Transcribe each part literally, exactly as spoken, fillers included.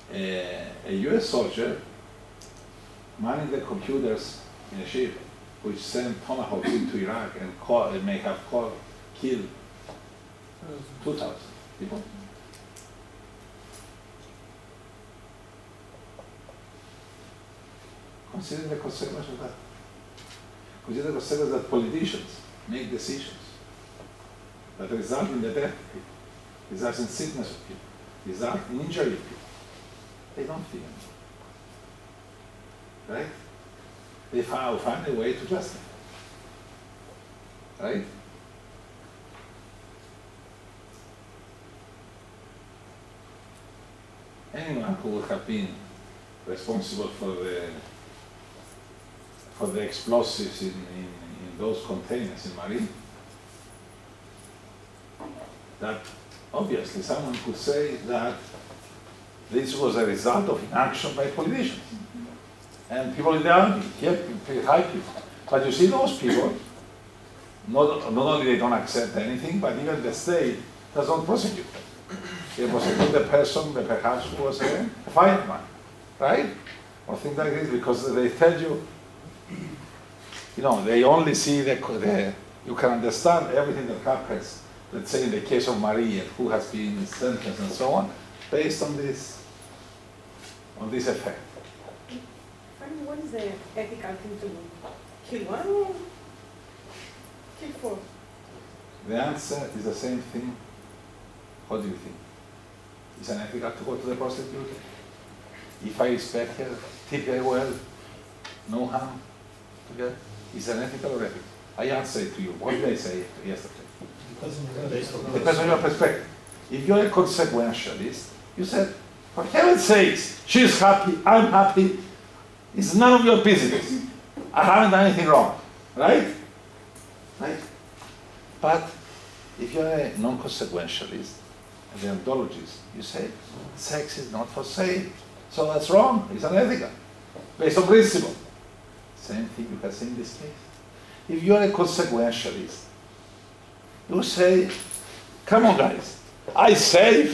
a, a U S soldier manning the computers in a ship which sent tomahawks into Iraq and, call, and may have called, killed two thousand people. Consider the consequence of that. Consider the consequence that politicians make decisions that result in the death of people, result in sickness of people, result in injury of people. They don't feel it. Right? They find, find a way to justify. Right? Anyone who would have been responsible for the for the explosives in, in, in those containers in Marine, that obviously someone could say that this was a result of inaction by politicians. And people in the army, here, high people. But you see those people, not, not only they don't accept anything, but even the state does not prosecute them. They prosecute the person that perhaps was a fireman, right? Or things like this, because they tell you, you know, they only see the, the you can understand everything that happens, let's say in the case of Maria, who has been sentenced and so on, based on this, on this effect. What is the ethical thing to do? Kill one or kill four? The answer is the same thing. What do you think? Is it ethical to go to the prostitute? If I respect her, treat her well, no harm to her, is it ethical or ethical? I answer it to you. What did I say yesterday? It depends on your perspective. If you're a consequentialist, you said, for heaven's sakes, she's happy, I'm happy. It's none of your business. I haven't done anything wrong, right? Right? But if you're a non-consequentialist, a deontologist, you say, sex is not for sale. So that's wrong, it's unethical, based on principle. Same thing you can say in this case. If you're a consequentialist, you say, come on guys, I save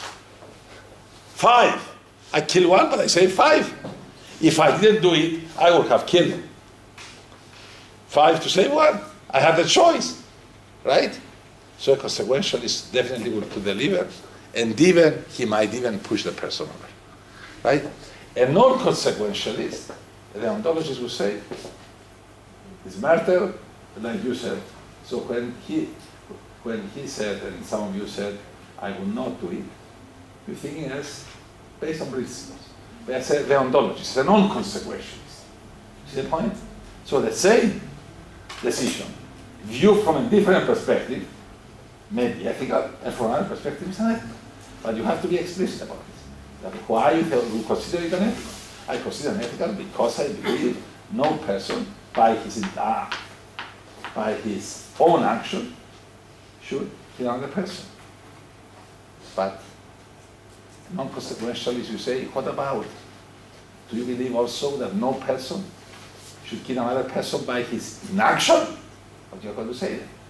five. I kill one, but I save five. If I didn't do it, I would have killed five to save one. I had the choice, right? So a consequentialist definitely would put the lever, and even, he might even push the person over, right? A non-consequentialist, the deontologist would say, it's murder, like you said. So when he, when he said, and some of you said, I will not do it, you're thinking as based on principles. That's a deontologist, a non-consequentialist. See the point? So the same decision, viewed from a different perspective, may be ethical, and from another perspective, it's unethical. But you have to be explicit about it. That why you consider it unethical? I consider it unethical because I believe no person, by his, uh, by his own action, should kill another person. But non-consequentialist, you say, what about? Do you believe also that no person should kill another person by his inaction? What you're going to say then?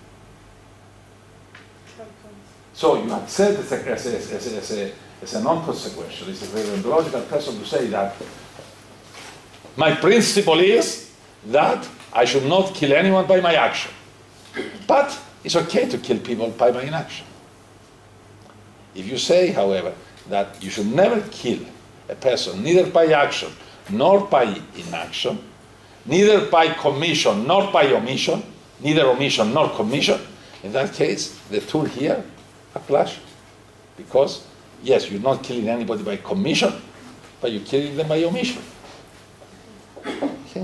So you accept as a, as a, as a, as a, as a non-consequentialist, as a deontological person to say that my principle is that I should not kill anyone by my action. But it's okay to kill people by my inaction. If you say, however, that you should never kill a person, neither by action, nor by inaction, neither by commission, nor by omission, neither omission nor commission, in that case, the two here are clash. Because, yes, you're not killing anybody by commission, but you're killing them by omission. Okay.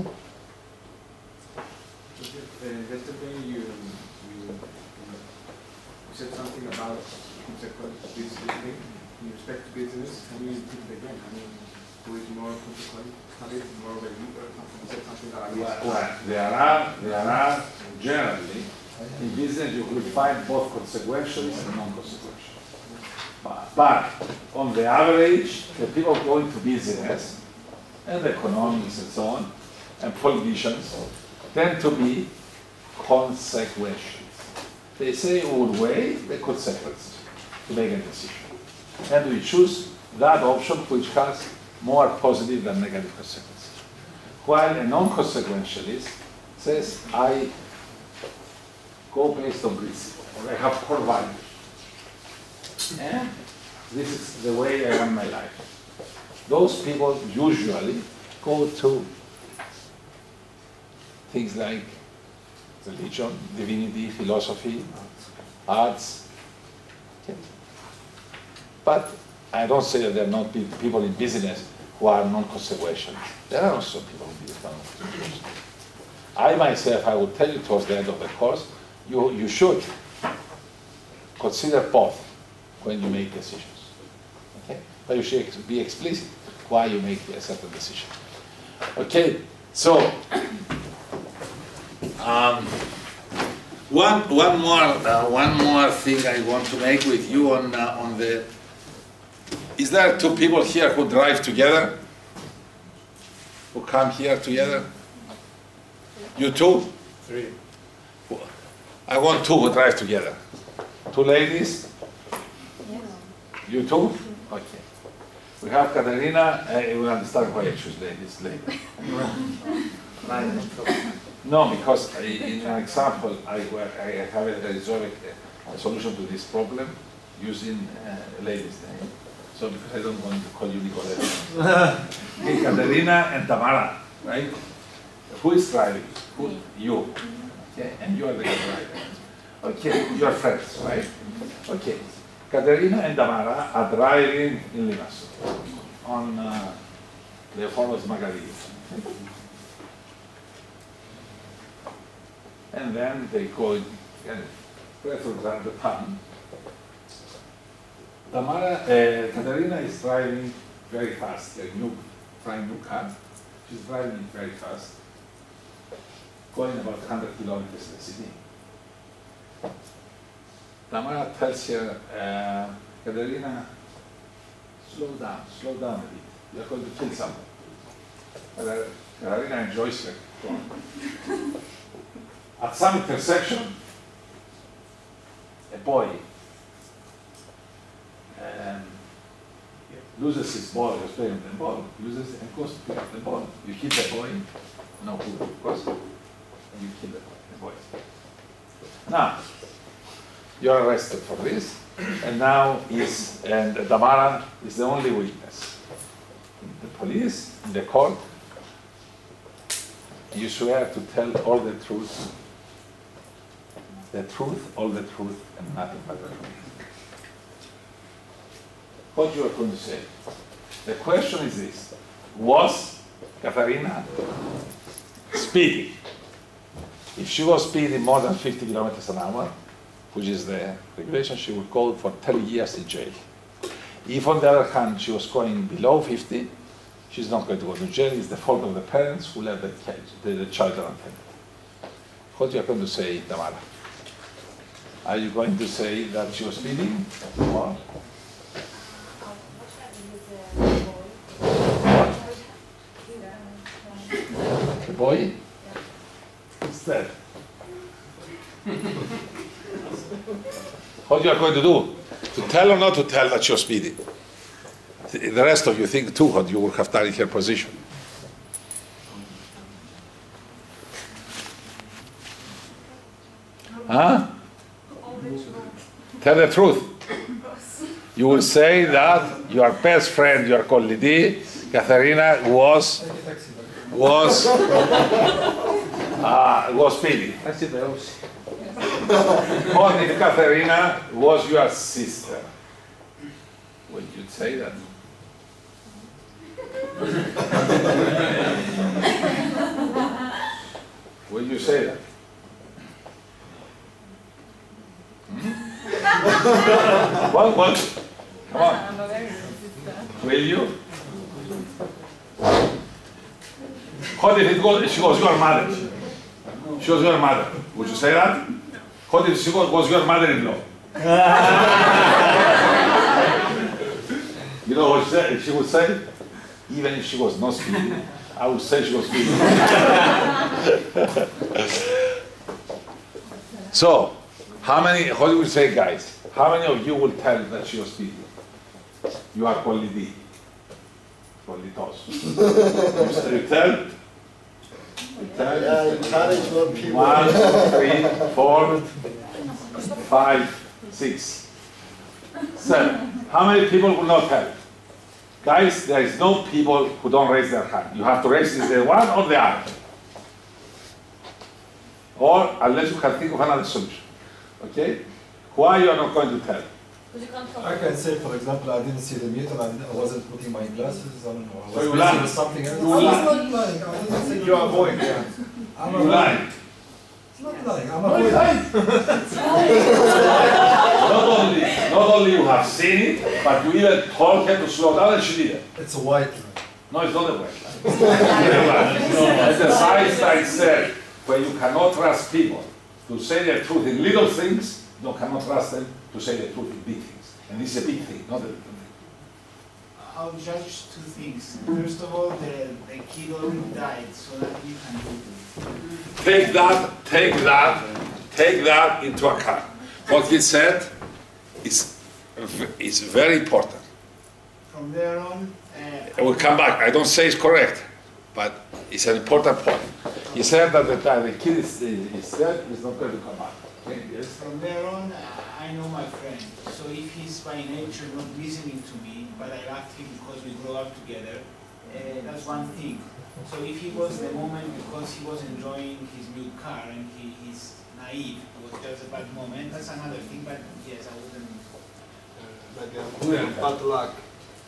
Uh, yesterday you, you, you said something about business in respect to business. Can you repeat it again? I mean, who is more consequent, more of a leader? You said something that I missed. Well, there are, there are generally, in business you will find both consequentialists and non-consequentialists. But, but on the average, the people going to business, and economics and so on, and politicians, tend to be consequentialists. They say we would weigh the consequences to make a decision. And we choose that option which has more positive than negative consequences. While a non-consequentialist says, I go based on principle, or I have core values. And this is the way I run my life. Those people usually go to things like religion, divinity, philosophy, arts. Okay. But I don't say that there are not people in business who are non-consequential. There are also people in business who are non-consequential. I myself, I will tell you towards the end of the course, you, you should consider both when you make decisions. Okay? But you should be explicit why you make a certain decision. Okay, so um, one one more uh, one more thing I want to make with you on uh, on the. Is there two people here who drive together? Who come here together? You two? Three. I want two who drive together. Two ladies? Yes. You two? Okay. We have Katerina. Uh, you will understand why I choose ladies later. No, because I, in an example, I, I have a, resolved a solution to this problem using uh, ladies' name. So because I don't want to call you Nicoleta. Okay, Katerina and Tamara, right? Who is driving? Who? You. Okay, and you are the driver. Okay, you are friends, right? Okay. Katerina and Tamara are driving in Limassol on uh, Leopoldo's Margaritas. And then they go and represent the town. Tamara, uh, Katerina is driving very fast, a new, brand new car. She's driving very fast, going about one hundred kilometers in the city. Tamara tells her, uh, Katerina, slow down, slow down a bit. You're going to kill someone. But Katerina enjoys it. At some intersection, a boy um, loses his ball, he was playing with the ball, loses it and goes to pick up the ball. You hit the boy, no good, of course, and you kill the, the boy. Now, you're arrested for this, and now is, and Tamara is the only witness. The police, in the court, you swear to tell all the truth, the truth, all the truth, and nothing but the truth. What you are going to say? The question is this: was Katerina speeding? If she was speeding more than fifty kilometers an hour, which is the regulation, she would go for ten years in jail. If, on the other hand, she was going below fifty, she's not going to go to jail. It's the fault of the parents who let the, the, the child unattended. What are you going to say, Tamara? Are you going to say that she was speeding? Or? The boy? What's that? What you are going to do? To tell or not to tell that you're speeding? The rest of you think too what you would have done in her position. Huh? Tell the truth. You will say that your best friend, your colleague, Katerina, was was uh, was speeding. Or if Katerina was your sister, would you say that? Will you say that? Hmm? What? What? Come on. Will you? What if it was, she was your mother? She was your mother. Would you say that? What if she was, was your mother-in-law? You know what she, said? She would say? Even if she was not speeding, I would say she was speeding. So, how many, what do we say, guys? How many of you will tell that she was speeding? You are politi. Politos. You tell. You tell. Yeah, encourage more people. One, three, four, five, six, seven. How many people will not help? Guys, there is no people who don't raise their hand. You have to raise either one or the other. Or unless you can think of another solution. Okay? Why you are not going to tell? I can say, for example, I didn't see the meter, I I wasn't putting my glasses on, or I So you was lie. busy with something else. You lie. It's not lying. I didn't say You avoid, yeah. I'm You avoiding. lie. It's not lying. I'm No, you avoiding. lie. Not only, not only you have seen it, but you even told her to slow down and she did it. It's a white lie. No, it's not a white lie. As the Einstein said, where you cannot trust people to say the truth in little things, you cannot trust them to say the truth in big things. And this is a big thing, not a little thing. I'll judge two things. First of all, the, the kid already died, so that you can do it. Take that, take that, take that into account. What he said is, is very important. From there on, uh, I will come back. I don't say it's correct, but it's an important point. He said that the, the kid is, is dead, he's not going to come back. Okay, yes? from there on, uh, I know my friend. So if he's by nature not listening to me, but I loved him because we grew up together, uh, that's one thing. So if he was the moment because he was enjoying his new car and he, he's naive, it was just a bad moment, that's another thing, but yes, I wouldn't. Like Who a is bad luck.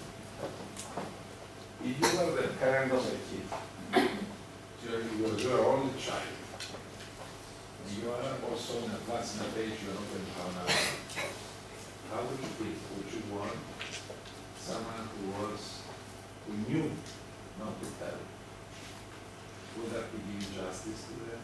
If you are the parent of a kid, you're, you're your only child, and you are also in a class in a page you're not going to have now, how would you think? Would you want someone who was, who knew not to tell? Would that be giving justice to them?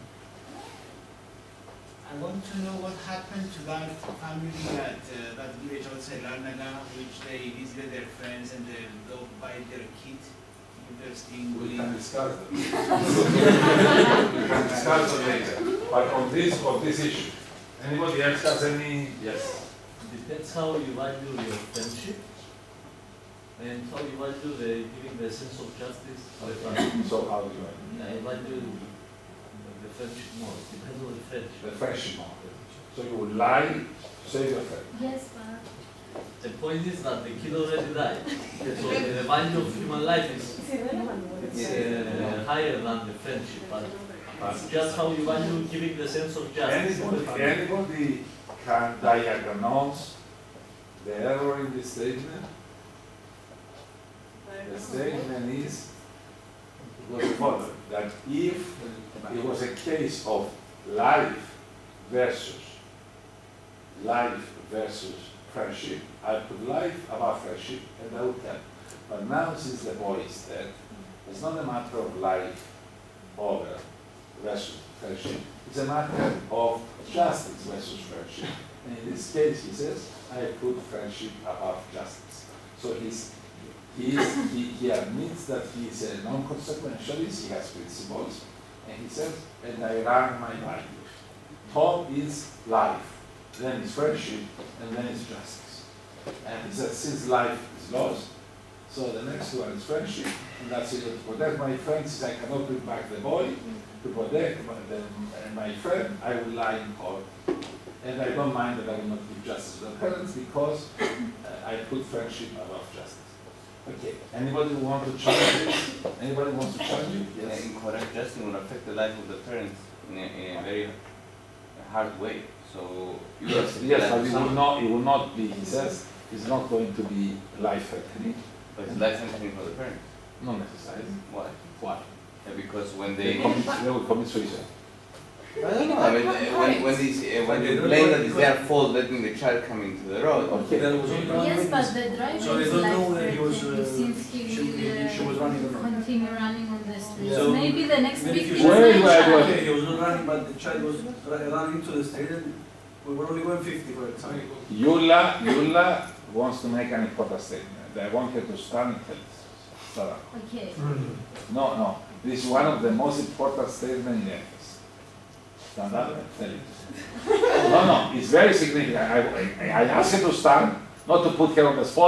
I want to know what happened to that family at uh, that village outside Larnaca, which they visited their friends and the dog bite their kid. Interesting. We can discuss that. We can discuss that later. But on this, on this issue, anybody else has any? Yes. Depends how you value your friendship and how you value the giving the sense of justice to the family. So how do you? I value the friendship more. It depends on the friendship. The friendship model. So you would lie to save your friend. Yes, but The point is that the kid already died. So the value of human life is uh, higher than the friendship. But it's just how you value giving the sense of justice to the Anybody, family. anybody can diagnose the error in this statement? The statement is, was the following, that if it was a case of life versus life versus friendship, I put life above friendship and I would tell. But now, since the boy is dead, it's not a matter of life over versus friendship, it's a matter of justice versus friendship. And in this case, he says, I put friendship above justice. So he's, he, is, he, he admits that he is a non-consequentialist, he has principles, and he says, and I run my values. Tom is life, then it's friendship, and then it's justice. And he says, since life is lost, so the next one is friendship, and that's it. To protect my friends, I cannot bring back the boy. To protect my, the, and my friend, I will lie in court. And I don't mind that I will not give justice to the parents because uh, I put friendship above justice. Okay, anybody want to challenge this? Anybody wants to challenge it? Yeah, Yes. incorrect justice will affect the life of the parents in a, in a very hard way. So you Yes, have yes, but it will not, it will not be, he says, it's not going to be life-threatening. but it's life threatening for the parents. Not necessarily. Why? Why? Yeah, because when They, they, commit, they will commit suicide. I don't know. I mean, uh, when when they uh, when they blame that it's their fault letting the child come into the road. Okay. yes, but the driver So they is don't life know that he was, threatening uh, since he she- will she was running or not. continue running on the streets. Yeah. So, Maybe the next even if victim you- is Wait, my wait, child. Okay, he was not running, but the child was ru- running into the street and we were only going fifty, for example. Yula, Yula wants to make an important statement. I want her to stand and tell us. Stand up. Okay. No, no. This is one of the most important statements in the ethics. Stand up and tell it. No, no, it's very significant. I, I, I asked her to stand, not to put her on the spot,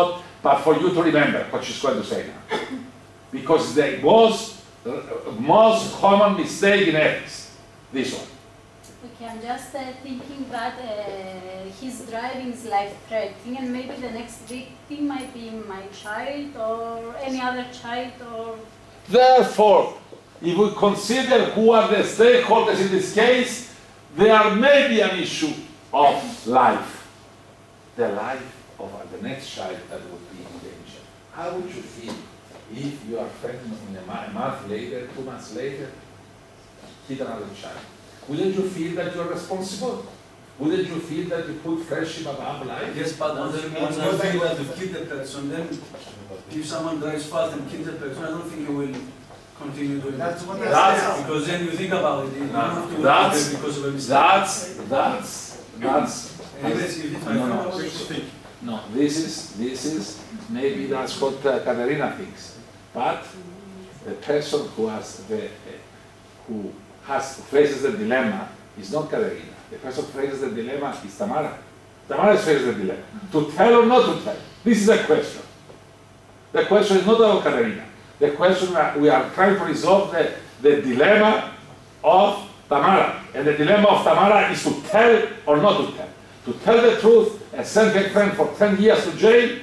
but for you to remember what she's going to say now. Because the most, uh, most common mistake in ethics, this one. Okay, I'm just uh, thinking that uh, his driving is life-threatening, and maybe the next victim might be my child or any other child or... Therefore, if we consider who are the stakeholders in this case, there may be an issue of life. The life of the next child that would be in danger. How would you feel if you are pregnant in a month later, two months later, hit another child? Wouldn't you feel that you are responsible? Wouldn't you feel that you put friendship above life? Yes, but on the on the thing that you kill the person, then if someone drives fast and kills the person, I don't think you will continue doing that. That's what I That's- said. Because then you think about it, you No, have to that's- work because of a mistake. That's, that's, that's, Anyways, if it's my No, no, friend, I will think. no, this is, this is, maybe that's what uh, Katerina thinks. But the person who has the, uh, who has, faces the dilemma is not Katerina. The person who faces the dilemma is Tamara. Tamara faces the dilemma. To tell or not to tell? This is a question. The question is not about Katerina. The question that we are trying to resolve the, the dilemma of Tamara. And the dilemma of Tamara is to tell or not to tell. To tell the truth and send her friend for ten years to jail,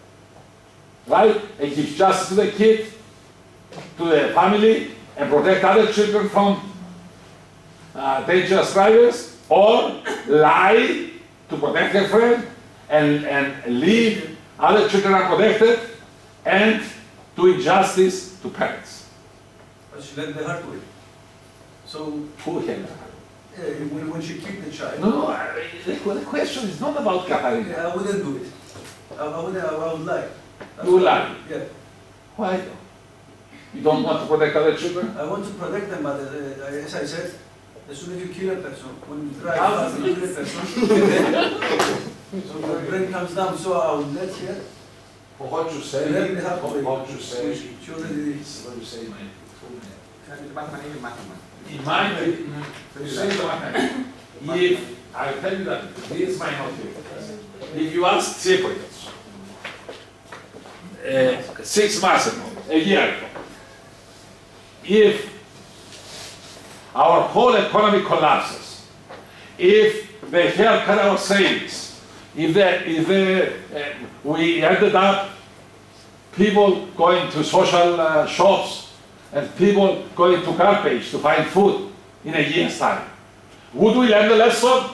right? And give justice to the kid, to the family, and protect other children from uh, dangerous drivers, or lie to protect her friend and, and leave other children unprotected and do injustice to parents. But she let the heart do it. So Who can? uh, when, when she killed the child, No, no, I- the, the question is not about Katarina. yeah, I wouldn't do it. I, I would I would lie. That's You would what- lie? Yeah. Why? You don't want to protect other children? I want to protect them, but uh, as I said, as soon as you kill a person, when you drive How- fast and kill a person, and then, so your brain comes down. So I will let her. For what you say, Let me have for to what you say, She she already did. what you say, my Το μάθημα είναι μάθημα. in my you say the mathematics. If I tell you that this might not be, if you ask Cypriots uh, six months ago, a year ago, if our whole economy collapses, if they haircut our savings, if, they, if they, uh, we ended up people going to social uh, shops and people going to garbage to find food in a year's time, would we learn the lesson?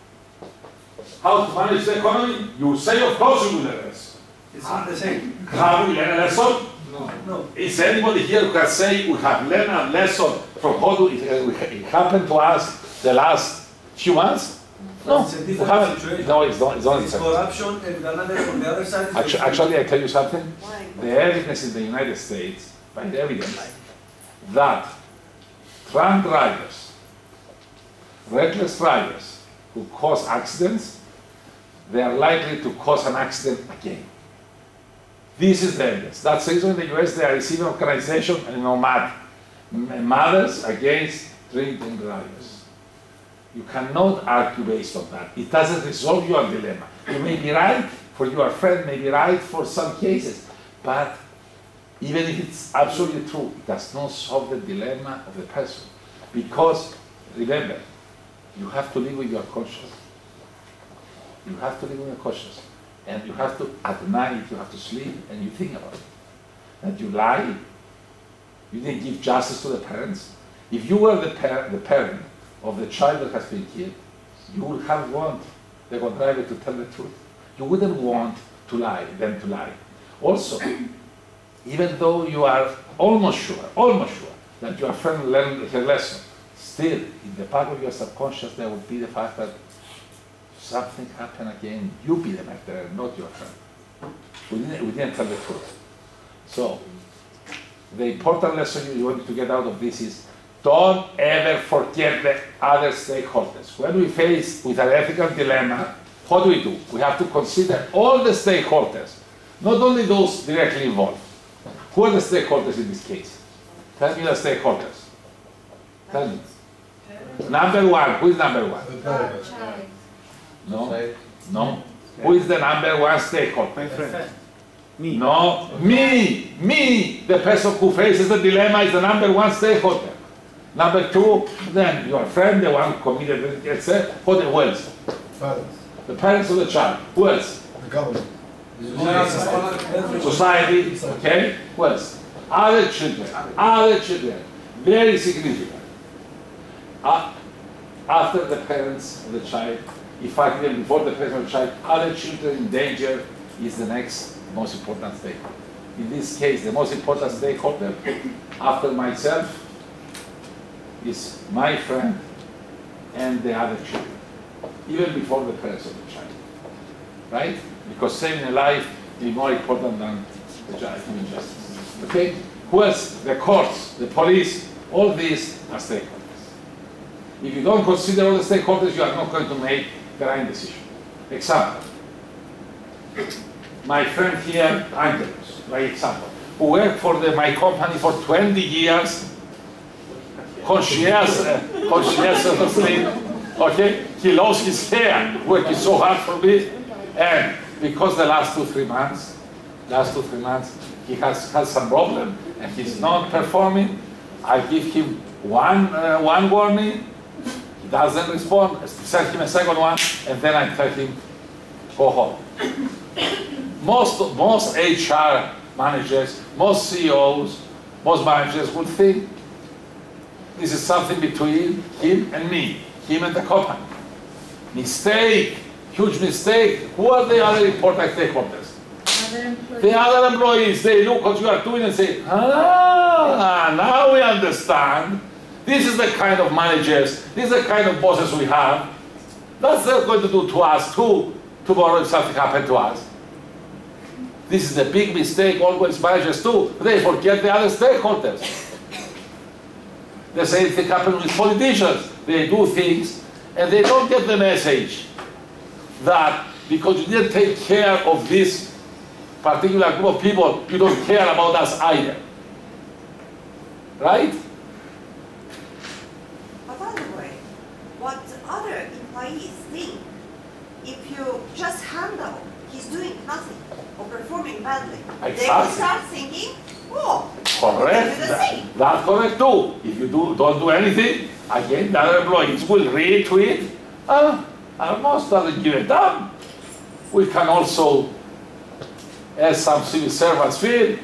How to manage the economy? You say, of course we will learn a lesson. It's not the same. Have we learned a lesson? No. No. Is anybody here who can say we have learned a lesson from what it, it happened to us the last few months? No, It's a we different haven't. situation. No, it's not. It's not. It's the same. corruption, and another on the other side. is Actu- the- Actually, I tell you something. Why? The evidence in the United States, by the evidence, that drunk drivers, reckless drivers who cause accidents, they are likely to cause an accident again. This is the evidence. That's the reason in the U S they are receiving organization, you know, MAD, M- Mothers Against Drinking Drivers. You cannot argue based on that. It doesn't resolve your dilemma. You may be right for your friend, may be right for some cases, but even if it's absolutely true, it does not solve the dilemma of the person. Because, remember, you have to live with your conscience. You have to live with your conscience. And you have to, at night, you have to sleep and you think about it. That you lie, you didn't give justice to the parents. If you were the, par- the parent of the child that has been killed, you would have want the driver to tell the truth. You wouldn't want to lie, them to lie. Also, even though you are almost sure, almost sure that your friend learned her lesson, still, in the part of your subconscious, there would be the fact that something happened again, you be the murderer, not your friend. We didn't, we didn't tell the truth. So, the important lesson you want to get out of this is, don't ever forget the other stakeholders. When we face with an ethical dilemma, what do we do? We have to consider all the stakeholders, not only those directly involved. Who are the stakeholders in this case? Tell me the stakeholders. Tell me. Number one, who is number one? The parent. Child. No? Society. No? Who is the number one stakeholder? My friend. Me. No, me, me, the person who faces the dilemma is the number one stakeholder. Number two, then your friend, the one who committed the etc. Who else? Parents. The parents of the child. Who else? The government. Society, okay? Who else? Other children, other children. Very significant. Uh, after the parents of the child, if I can before the parents of the child, other children in danger is the next most important stakeholder. In this case, the most important stakeholder after myself is my friend and the other children, even before the parents of the child, right? Because saving a life is more important than the human justice. Okay? Who else? The courts, the police, all these are stakeholders. If you don't consider all the stakeholders, you are not going to make the right decision. Example. My friend here, Angelos, by example, who worked for the, my company for twenty years, conscientious, uh, conscientiously, okay? He lost his hair, working so hard for me, and because the last two, three months, last two, three months, he has had some problem, and he's not performing, I give him one, uh, one warning, he doesn't respond, I send him a second one, and then I tell him, go home. Most, most H R managers, most C E Os, most managers would think this is something between him and me, him and the company. Mistake, huge mistake. Who are the other important stakeholders? Other employees. The other employees, they look what you are doing and say, ah, now we understand. This is the kind of managers, this is the kind of bosses we have. That's what they're going to do to us too, tomorrow if something happened to us. This is a big mistake always managers do. They forget the other stakeholders. The same thing happens with politicians. They do things and they don't get the message that because you didn't take care of this particular group of people, you don't care about us either. Right? But by the way, what other employees think, if you just handle he's doing nothing or performing badly, Exactly. they will start thinking, oh, Correct. we can do the That, same. that's correct too. If you do, don't do anything, again, the other employees will retweet. Ah, our boss doesn't give a damn. We can also, as some civil servants feel,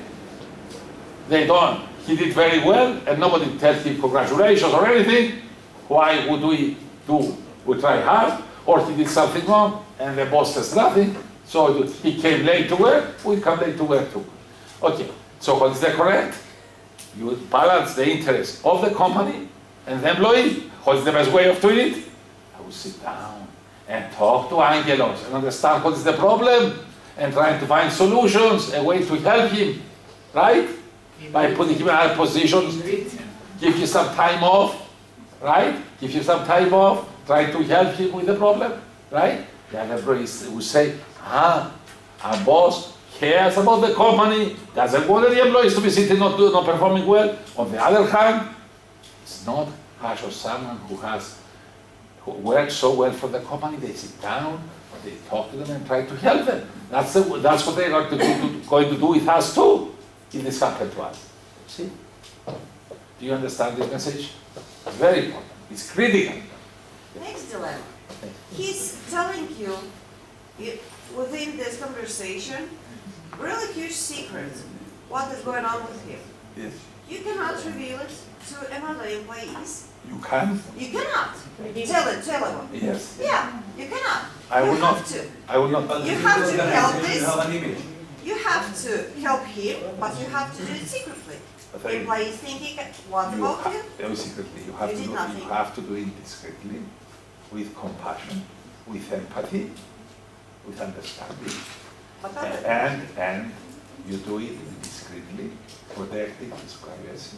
they don't. He did very well, and nobody tells him congratulations or anything. Why would we do? We try hard, or he did something wrong, and the boss says nothing. So he came late to work, we come late to work too. Okay, so what is the correct? You balance the interest of the company and the employee. What is the best way of doing it? I will sit down and talk to Angelos and understand what is the problem and trying to find solutions, a way to help him, right? By putting him in other positions, give you some time off, right? Give you some time off, try to help him with the problem, right? The other employees will say, ah, our boss cares about the company, doesn't want the employees to be sitting not, do, not performing well. On the other hand, it's not harsh on someone who has who works so well for the company. They sit down, they talk to them and try to help them. That's, the, that's what they're going to, do, to, going to do with us too, if this happened to us. See? Do you understand this message? It's very important. It's critical. Next dilemma. He's telling you, you within this conversation, really huge secret, what is going on with him. Yes. You cannot reveal it to another employees. You can? You cannot. Tell it, tell him. Yes. Yeah, you cannot. I will you not. have to. I will not. But You if have goes to behind help him, this. You have an image. You have to help him, but you have to do it secretly. But I- Employees thinking, what You about have, you? very secretly, you have You to did do, nothing. you have to do it discreetly, with compassion, with empathy, with understanding, But and other- and, and you do it discreetly, protecting his privacy.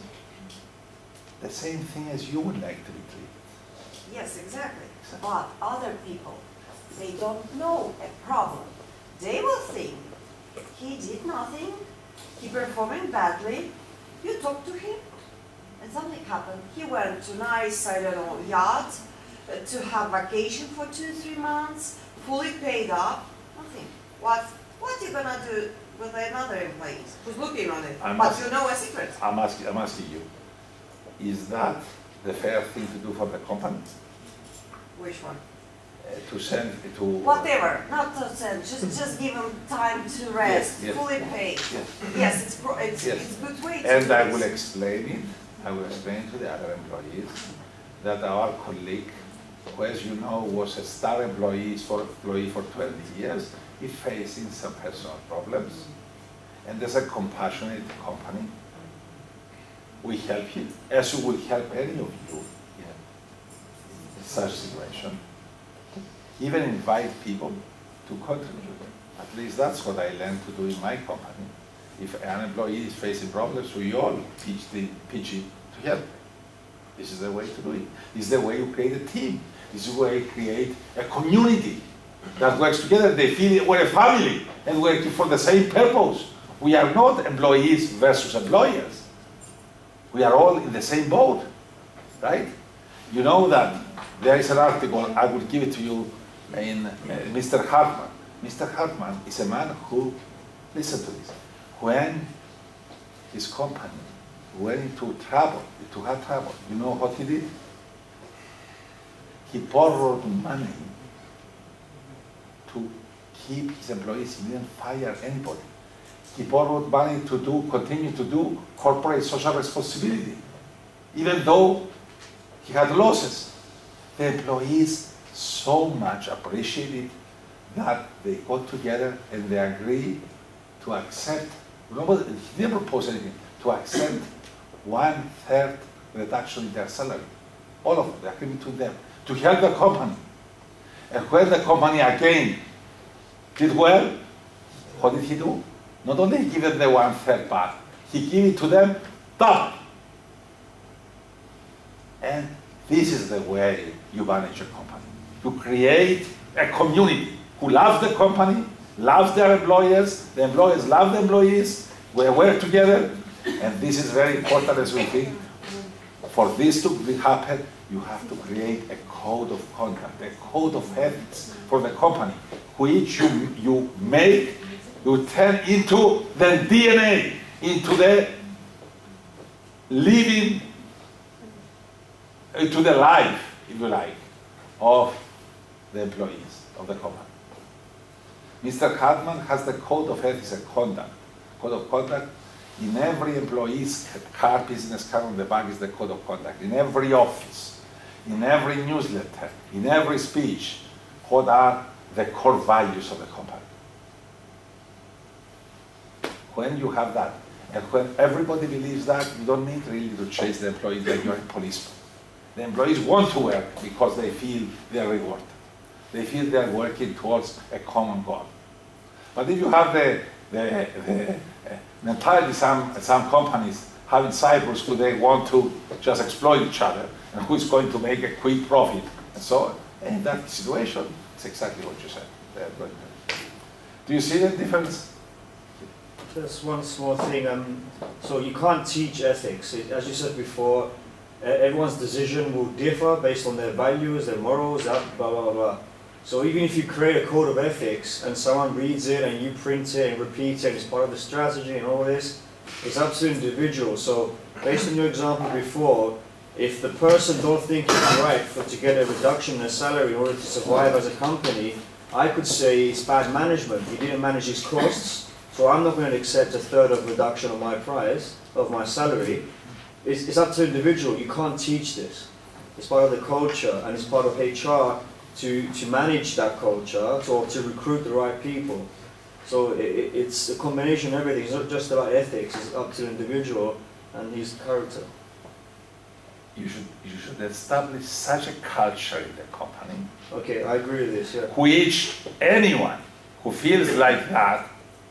The same thing as you would like to be treated. Yes, exactly. But other people, they don't know a problem. They will think, he did nothing, he performing badly, you talk to him, and something happened. He went to nice, I don't know, yacht, uh, to have vacation for two, three months, fully paid up, nothing. What, what you gonna do with another employee who's looking on it, I'm but asking- you know a secret. I'm asking, I'm asking you, is that the fair thing to do for the company? Which one? Uh, to send to... Whatever, not to send, just, just give them time to rest, Yes, yes. fully paid. Yes. Yes, it's, pro- it's, Yes. it's good way to And do I this. will explain it, I will explain to the other employees that our colleague, who as you know was a star employee for, employee for twenty years, is facing some personal problems. And as a compassionate company, we help him, as we will help any of you in such situation. Even invite people to contribute. At least that's what I learned to do in my company. If an employee is facing problems, we all pitch, the, pitch it to help. This is the way to do it. This is the way you create a team. This is the way you create a community that works together. They feel we're a family and we're working for the same purpose. We are not employees versus employers. We are all in the same boat, right? You know that there is an article, I will give it to you, in uh, Mister Hartman. Mister Hartman is a man who, listen to this, when his company went into trouble, to have trouble, you know what he did? He borrowed money to keep his employees. He didn't fire anybody. He borrowed money to do, continue to do corporate social responsibility, even though he had losses. The employees so much appreciated that they got together and they agreed to accept, nobody, he didn't propose anything, to accept one third reduction in their salary. All of them, they agreed between them, to help the company. And when the company again did well, what did he do? Not only he gave them the one third back, he gave it to them double. And this is the way you manage a company. You create a community who loves the company, loves their employers, the employers love the employees, we work together, and this is very important as we think. For this to happen, you have to create a code of conduct, a code of ethics for the company, which you, you make, you turn into the D N A, into the living, into the life, if you like, of the employees of the company. Mister Hartman has the code of ethics and conduct. Code of conduct in every employee's car, business card on the back is the code of conduct. In every office, in every newsletter, in every speech, what are the core values of the company? When you have that, and when everybody believes that, you don't need really to chase the employees like you're a policeman. The employees want to work because they feel they're rewarded. They feel they're working towards a common goal. But if you have the, the, the uh, mentality some, some companies have in Cyprus who they want to just exploit each other and who is going to make a quick profit and so on, in that situation, it's exactly what you said. Do you see the difference? Just one small thing. Um, so you can't teach ethics. It, as you said before, uh, everyone's decision will differ based on their values, their morals, blah, blah, blah, blah. So even if you create a code of ethics and someone reads it and you print it and repeat it as part of the strategy and all this, it's up to the individual. So based on your example before, if the person don't think it's right for to get a reduction in their salary in order to survive as a company, I could say it's bad management. He didn't manage his costs, so I'm not going to accept a third of reduction of my price, of my salary. It's, it's up to the individual. You can't teach this. It's part of the culture and it's part of H R to, to manage that culture, to, or to recruit the right people. So it, it's a combination of everything. It's not just about ethics. It's up to the individual and his character. You should, you should establish such a culture in the company. Okay, I agree with this, yeah. Which anyone who feels like that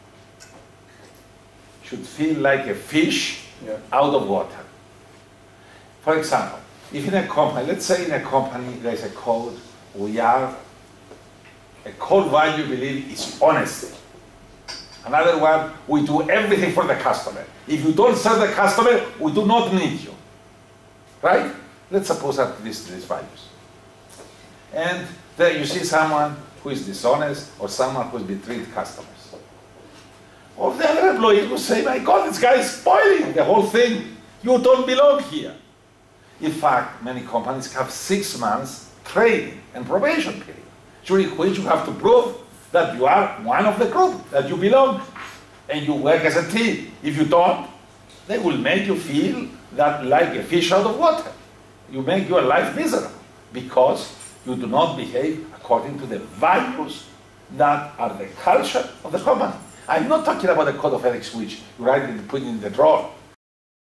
should feel like a fish yeah. out of water. For example, if in a company, let's say in a company there's a code, we are, a core value believe is honesty. Another one, we do everything for the customer. If you don't serve the customer, we do not need you. Right? Let's suppose that these these values. And then you see someone who is dishonest or someone who has betrayed customers. Or the other employees will say, my God, this guy is spoiling the whole thing. You don't belong here. In fact, many companies have six months training and probation period, during which you have to prove that you are one of the group, that you belong, and you work as a team. If you don't, they will make you feel that like a fish out of water. You make your life miserable because you do not behave according to the values that are the culture of the company. I'm not talking about a code of ethics which you write and put in the drawer.